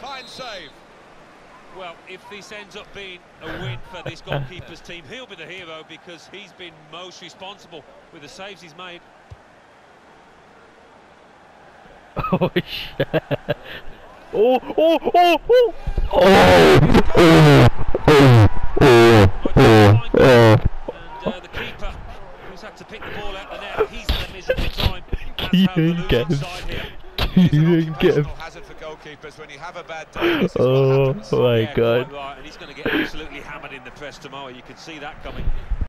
Fine save. Well, if this ends up being a win for this goalkeeper's team, he'll be the hero because he's been most responsible with the saves he's made. Oh shit! Oh! Oh! Oh! Oh! Oh! And the keeper, who's had to pick the ball out the net, he's had a miserable time. You didn't get him. You didn't get him. Hazard for goalkeepers when you have a bad day. This is what Oh happens. my Yeah, god. quite right, and he's going to get absolutely hammered in the press tomorrow. You can see that coming.